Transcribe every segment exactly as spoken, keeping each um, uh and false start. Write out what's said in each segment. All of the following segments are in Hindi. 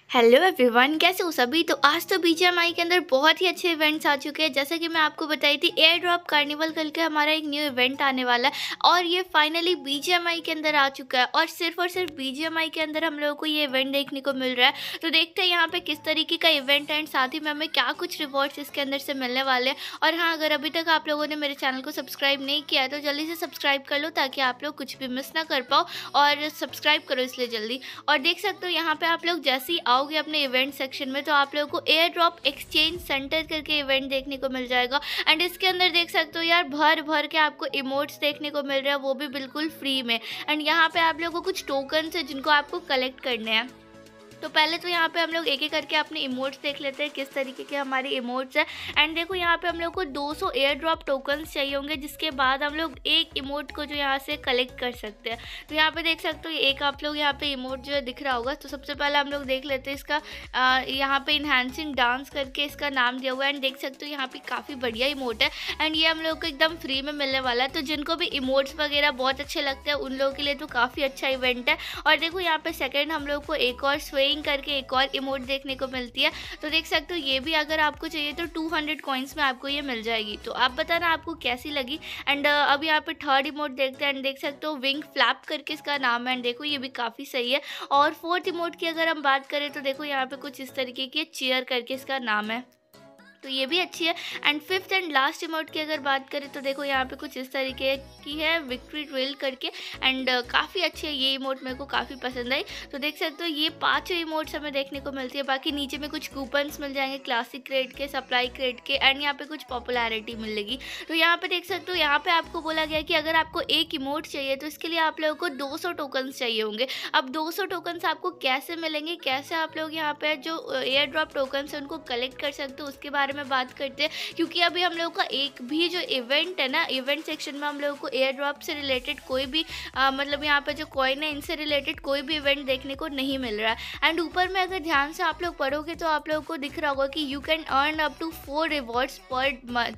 हेलो एवरीवन, कैसे हो सभी। तो आज तो बीजीएमआई के अंदर बहुत ही अच्छे इवेंट्स आ चुके हैं। जैसे कि मैं आपको बताई थी, एयर ड्रॉप कार्निवल करके हमारा एक न्यू इवेंट आने वाला है और ये फाइनली बीजीएमआई के अंदर आ चुका है और सिर्फ और सिर्फ बीजीएमआई के अंदर हम लोगों को ये इवेंट देखने को मिल रहा है। तो देखते हैं यहाँ पे किस तरीके का इवेंट है एंड साथ ही में हमें क्या कुछ रिवॉर्ड्स इसके अंदर से मिलने वाले हैं। और हाँ, अगर अभी तक आप लोगों ने मेरे चैनल को सब्सक्राइब नहीं किया है तो जल्दी से सब्सक्राइब कर लो ताकि आप लोग कुछ भी मिस ना कर पाओ, और सब्सक्राइब करो इसलिए जल्दी। और देख सकते हो यहाँ पे आप लोग जैसे ही आओगे अपने इवेंट सेक्शन में तो आप लोगों को एयर ड्रॉप एक्सचेंज सेंटर करके इवेंट देखने को मिल जाएगा। एंड इसके अंदर देख सकते हो यार, भर भर के आपको इमोट्स देखने को मिल रहा है, वो भी बिल्कुल फ्री में। एंड यहाँ पे आप लोगों को कुछ टोकन्स है जिनको आपको कलेक्ट करने हैं। तो पहले तो यहाँ पे हम लोग एक एक करके अपने इमोट्स देख लेते हैं किस तरीके के हमारे इमोट्स हैं। एंड देखो यहाँ पे हम लोग को दो सौ एयर ड्रॉप टोकन्स चाहिए होंगे, जिसके बाद हम लोग एक इमोट को जो यहाँ से कलेक्ट कर सकते हैं। तो यहाँ पे देख सकते हो एक आप लोग यहाँ पे इमोट जो है दिख रहा होगा। तो सबसे पहले हम लोग देख लेते हैं इसका, आ, यहाँ पे इन्हांसिंग डांस करके इसका नाम दिया हुआ है। एंड देख सकते हो यहाँ पे काफ़ी बढ़िया इमोट है एंड ये हम लोग को एकदम फ्री में मिलने वाला है। तो जिनको भी इमोट्स वगैरह बहुत अच्छे लगते हैं उन लोगों के लिए तो काफ़ी अच्छा इवेंट है। और देखो यहाँ पे सेकेंड हम लोग को एक और स्वेइंग करके एक और इमोट देखने को मिलती है। तो देख सकते हो ये भी अगर आपको चाहिए तो टू हंड्रेड कॉइन्स में आपको ये मिल जाएगी। तो आप बताना आपको कैसी लगी। एंड अब यहाँ पे थर्ड इमोट देखते हैं एंड देख सकते हो विंग फ्लैप करके इसका नाम है। एंड देखो ये भी काफ़ी सही है। और फोर्थ इमोट की अगर हम बात करें तो देखो यहाँ पे कुछ इस तरीके की चेयर करके इसका नाम है, तो ये भी अच्छी है। And fifth and last emote की अगर बात करें तो देखो यहाँ पे कुछ इस तरीके की है, विक्ट्री ड्रिल करके। एंड uh, काफ़ी अच्छी है ये इमोट, मेरे को काफ़ी पसंद आई। तो देख सकते हो ये पांचों इमोट्स हमें देखने को मिलती है। बाकी नीचे में कुछ कूपन्स मिल जाएंगे क्लासिक क्रेड के, सप्लाई क्रेड के, एंड यहाँ पे कुछ पॉपुलैरिटी मिलेगी। तो यहाँ पे देख सकते हो यहाँ पे आपको बोला गया कि अगर आपको एक इमोट चाहिए तो इसके लिए आप लोगों को दो सौ टोकन्स चाहिए होंगे। अब दो सौ टोकन्स आपको कैसे मिलेंगे, कैसे आप लोग यहाँ पे जो एयर ड्रॉप टोकन्स है उनको कलेक्ट कर सकते हो, उसके बारे में बात करते हैं। क्योंकि अभी हम लोगों का एक भी जो इवेंट है ना, इवेंट सेक्शन में हम लोगों को एयर ड्रॉप से रिलेटेड कोई भी आ, मतलब यहाँ पे जो कॉइन है इनसे रिलेटेड कोई भी इवेंट देखने को नहीं मिल रहा है। एंड ऊपर में अगर ध्यान से आप लोग पढ़ोगे तो आप लोगों को दिख रहा होगा कि you can earn up to four rewards per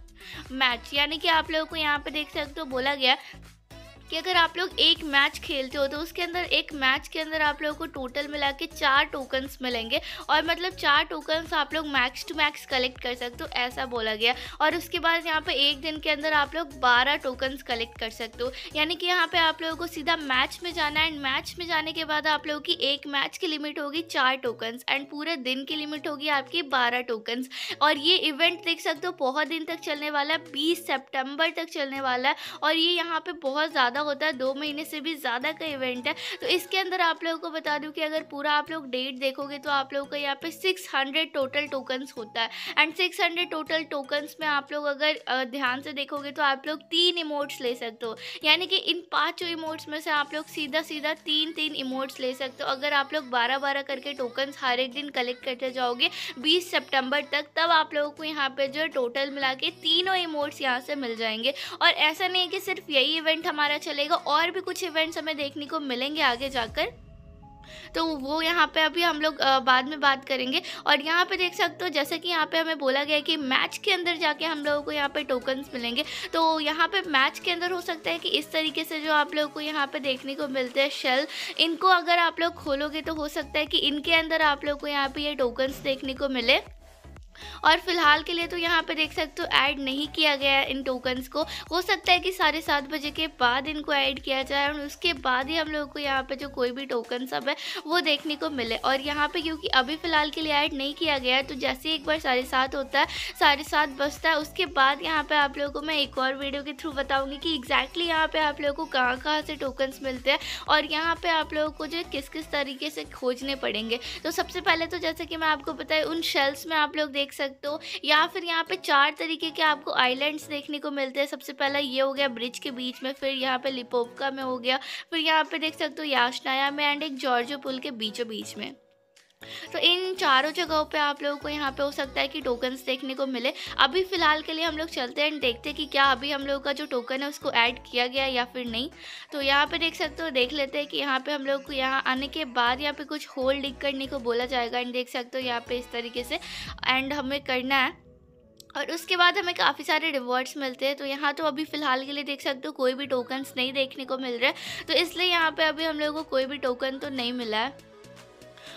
match. यानी कि आप लोगों को यहाँ पे देख सकते हो बोला गया कि अगर आप लोग एक मैच खेलते हो तो उसके अंदर एक मैच के अंदर आप लोगों को टोटल मिला के चार टोकन्स मिलेंगे। और मतलब चार टोकन्स आप लोग मैक्स टू मैक्स कलेक्ट कर सकते हो, ऐसा बोला गया। और उसके बाद यहाँ पे एक दिन के अंदर आप लोग बारह टोकन्स कलेक्ट कर सकते हो। यानी कि यहाँ पे आप लोगों को सीधा मैच में जाना है। एंड मैच में जाने के बाद आप लोगों की एक मैच की लिमिट होगी चार टोकन्स एंड पूरे दिन की लिमिट होगी आपकी बारह टोकन्स। और ये इवेंट देख सकते हो बहुत दिन तक चलने वाला है, बीस सितंबर तक चलने वाला है। और ये यहाँ पे बहुत ज़्यादा होता है, दो महीने से भी ज़्यादा का इवेंट है। तो इसके अंदर आप लोगों को बता दूं कि अगर पूरा आप लोग डेट देखोगे तो आप लोगों का यहाँ पे छह सौ टोटल टोकन्स होता है। एंड छह सौ टोटल टोकन्स में आप लोग अगर ध्यान से देखोगे तो आप लोग तीन इमोट्स ले सकते हो। यानी कि इन पांचों इमोट्स में से आप लोग सीधा सीधा तीन तीन इमोट्स ले सकते हो। अगर आप लोग बारह बारह करके टोकन्स हर एक दिन कलेक्ट करते जाओगे बीस सितंबर तक, तब आप लोगों को यहाँ पे जो टोटल मिला के तीनों इमोट्स यहाँ से मिल जाएंगे। और ऐसा नहीं है कि सिर्फ यही इवेंट हमारा चलेगा, और भी कुछ इवेंट्स हमें देखने को मिलेंगे आगे जाकर। तो वो यहाँ पे अभी हम लोग बाद में बात करेंगे। और यहाँ पे देख सकते हो जैसे कि यहाँ पे हमें बोला गया है कि मैच के अंदर जाके हम लोगों को यहाँ पे टोकन्स मिलेंगे। तो यहाँ पे मैच के अंदर हो सकता है कि इस तरीके से जो आप लोगों को यहाँ पे देखने को मिलते हैं शेल, इनको अगर आप लोग खोलोगे तो हो सकता है कि इनके अंदर आप लोग को यहाँ पे ये टोकन्स देखने को मिले। और फिलहाल के लिए तो यहाँ पे देख सकते हो ऐड नहीं किया गया है इन टोकन्स को। हो सकता है कि साढ़े सात बजे के बाद इनको ऐड किया जाए और उसके बाद ही हम लोगों को यहाँ पे जो कोई भी टोकन सब है वो देखने को मिले। और यहाँ पे क्योंकि अभी फ़िलहाल के लिए ऐड नहीं किया गया है तो जैसे ही एक बार साढ़े सात होता है, साढ़े सात बजता है, उसके बाद यहाँ पर आप लोगों को मैं एक और वीडियो के थ्रू बताऊँगी कि एग्जैक्टली यहाँ पर आप लोगों को कहाँ कहाँ से टोकन्स मिलते हैं और यहाँ पर आप लोगों को जो किस किस तरीके से खोजने पड़ेंगे। तो सबसे पहले तो जैसे कि मैं आपको बताया उन शेल्स में आप लोग देख सकते हो, या फिर यहाँ पे चार तरीके के आपको आइलैंड्स देखने को मिलते हैं। सबसे पहला ये हो गया ब्रिज के बीच में, फिर यहाँ पे लिपोवका में हो गया, फिर यहाँ पे देख सकते हो याशनाया में, एंड एक जॉर्जो पुल के बीचों बीच में। तो इन चारों जगहों पे आप लोगों को यहाँ पे हो सकता है कि टोकन्स देखने को मिले। अभी फ़िलहाल के लिए हम लोग चलते हैं देखते हैं कि क्या अभी हम लोगों का जो टोकन है उसको ऐड किया गया या फिर नहीं। तो यहाँ पे देख सकते हो, देख लेते हैं कि यहाँ पे हम लोग को यहाँ आने के बाद यहाँ पे कुछ होल डिग करने को बोला जाएगा। एंड देख सकते हो यहाँ पे इस तरीके से एंड हमें करना है और उसके बाद हमें काफ़ी सारे रिवॉर्ड्स मिलते हैं। तो यहाँ तो अभी फ़िलहाल के लिए देख सकते हो कोई भी टोकन्स नहीं देखने को मिल रहा है, तो इसलिए यहाँ पे अभी हम लोगों को कोई भी टोकन तो नहीं मिला है।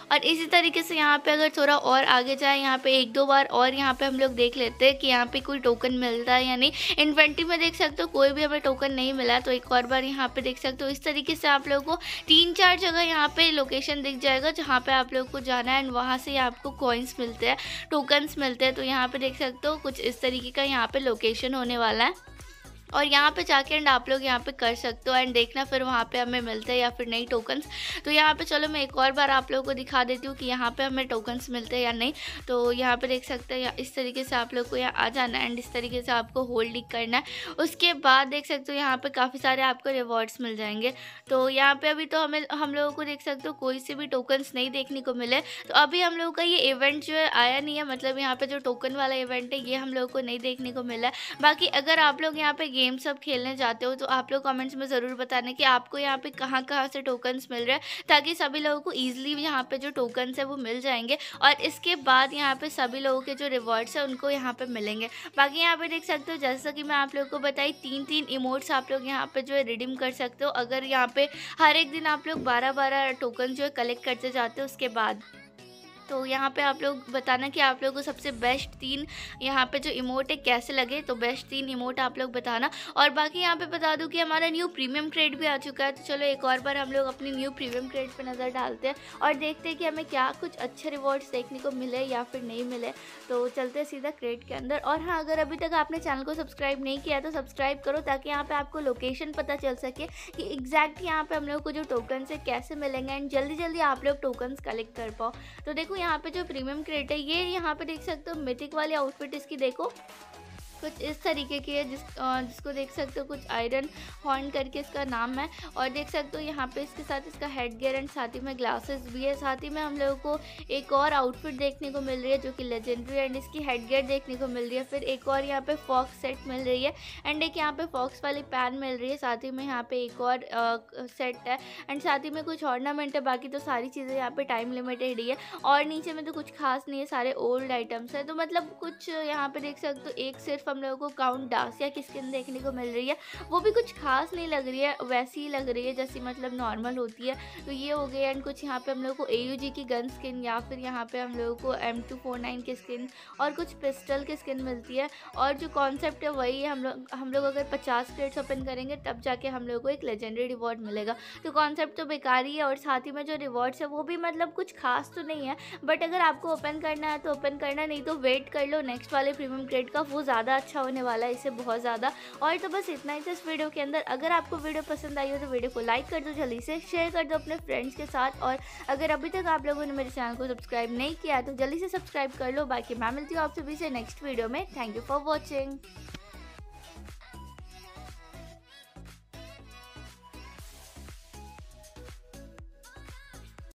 और इसी तरीके से यहाँ पे अगर थोड़ा और आगे जाए, यहाँ पे एक दो बार और यहाँ पे हम लोग देख लेते हैं कि यहाँ पे कोई टोकन मिलता है या नहीं। इन्वेंट्री में देख सकते हो कोई भी हमें टोकन नहीं मिला, तो एक और बार यहाँ पे देख सकते हो। इस तरीके से आप लोगों को तीन चार जगह यहाँ पे लोकेशन दिख जाएगा जहाँ पे आप लोगों को जाना है, एंड वहाँ से आपको कॉइन्स मिलते हैं, टोकन्स मिलते हैं। तो यहाँ पे देख सकते हो कुछ इस तरीके का यहाँ पे लोकेशन होने वाला है, और यहाँ पे जाके एंड आप लोग यहाँ पे कर सकते हो एंड देखना फिर वहाँ पे हमें मिलते हैं या फिर नहीं टोकन्स। तो यहाँ पे चलो मैं एक और बार आप लोगों को दिखा देती हूँ कि यहाँ पे हमें टोकन्स मिलते हैं या नहीं। तो यहाँ पे देख सकते हैं इस तरीके से आप लोग को यहाँ आ जाना है एंड इस तरीके से आपको होल्ड करना है। उसके बाद देख सकते हो यहाँ पे काफ़ी सारे आपको रिवॉर्ड्स मिल जाएंगे। तो यहाँ पे अभी तो हमें हम लोगों को देख सकते हो कोई से भी टोकन्स नहीं देखने को मिले। तो अभी हम लोगों का ये इवेंट जो है आया नहीं है, मतलब यहाँ पे जो टोकन वाला इवेंट है ये हम लोगों को नहीं देखने को मिला है। बाकी अगर आप लोग यहाँ पे गेम सब खेलने जाते हो तो आप लोग कमेंट्स में ज़रूर बताना कि आपको यहाँ पे कहाँ कहाँ से टोकन्स मिल रहे हैं, ताकि सभी लोगों को ईजिली यहाँ पे जो टोकन्स है वो मिल जाएंगे, और इसके बाद यहाँ पे सभी लोगों के जो रिवॉर्ड्स है उनको यहाँ पे मिलेंगे। बाकी यहाँ पे देख सकते हो जैसा कि मैं आप लोगों को बताई, तीन तीन इमोट्स आप लोग यहाँ पे जो है रिडीम कर सकते हो अगर यहाँ पे हर एक दिन आप लोग बारह बारह टोकन जो है कलेक्ट करते जाते हो उसके बाद। तो यहाँ पे आप लोग बताना कि आप लोगों को सबसे बेस्ट तीन यहाँ पे जो इमोट है कैसे लगे, तो बेस्ट तीन इमोट आप लोग बताना। और बाकी यहाँ पे बता दूँ कि हमारा न्यू प्रीमियम क्रेड भी आ चुका है। तो चलो एक और बार हम लोग अपनी न्यू प्रीमियम क्रेड पे नज़र डालते हैं और देखते हैं कि हमें क्या कुछ अच्छे रिवॉर्ड्स देखने को मिले या फिर नहीं मिले। तो चलते हैं सीधा क्रेड के अंदर। और हाँ, अगर अभी तक आपने चैनल को सब्सक्राइब नहीं किया तो सब्सक्राइब करो, ताकि यहाँ पर आपको लोकेशन पता चल सके कि एग्जैक्ट यहाँ पर हम लोग को जो टोकन्स है कैसे मिलेंगे, एंड जल्दी जल्दी आप लोग टोकन्स कलेक्ट कर पाओ। तो देखो यहाँ पे जो प्रीमियम क्रेट है ये यहाँ पे देख सकते हो मिथिक वाली आउटफिट इसकी देखो कुछ इस तरीके की है, जिस जिसको देख सकते हो कुछ आयरन हॉर्न करके इसका नाम है। और देख सकते हो यहाँ पे इसके साथ इसका हेड गियर एंड साथ ही में ग्लासेस भी है। साथ ही में हम लोगों को एक और आउटफिट देखने को मिल रही है जो कि लेजेंडरी, एंड इसकी हेड गियर देखने को मिल रही है। फिर एक और यहाँ पे फॉक्स सेट मिल रही है एंड एक यहाँ पे फॉक्स वाली पैन मिल रही है। साथ ही में यहाँ पे एक और सेट है एंड साथ ही में कुछ ऑर्नामेंट है। बाकी तो सारी चीज़ें यहाँ पे टाइम लिमिटेड ही है, और नीचे में तो कुछ खास नहीं है, सारे ओल्ड आइटम्स है। तो मतलब कुछ यहाँ पे देख सकते हो एक सिर्फ हम लोगों को काउंट डासिया की स्किन देखने को मिल रही है, वो भी कुछ खास नहीं लग रही है, वैसी ही लग रही है जैसी मतलब नॉर्मल होती है। तो ये हो गया। एंड कुछ यहाँ पे हम लोग को एयूजी की गन स्किन या फिर यहाँ पे हम लोगों को एम टू फोर नाइन की स्किन और कुछ पिस्टल की स्किन मिलती है। और जो कॉन्सेप्ट है वही है, हम लोग हम लोग अगर पचास क्रेट्स ओपन करेंगे तब जाके हम लोग को एक लेजेंडरी रिवॉर्ड मिलेगा। तो कॉन्सेप्ट तो बेकार ही है, और साथ ही में जो रिवॉर्ड्स है वो भी मतलब कुछ खास तो नहीं है, बट अगर आपको ओपन करना है तो ओपन करना, नहीं तो वेट कर लो नेक्स्ट वाले प्रीमियम क्रेड का, वो ज़्यादा अच्छा होने वाला है इससे बहुत ज़्यादा। और तो बस इतना ही था इस वीडियो के अंदर। अगर आपको वीडियो पसंद आई हो तो वीडियो को लाइक कर दो, जल्दी से शेयर कर दो अपने फ्रेंड्स के साथ। और अगर अभी तक आप लोगों ने मेरे चैनल को सब्सक्राइब नहीं किया तो जल्दी से सब्सक्राइब कर लो। बाकी मैं मिलती हूँ आप सभी से नेक्स्ट वीडियो में। Thank you for watching.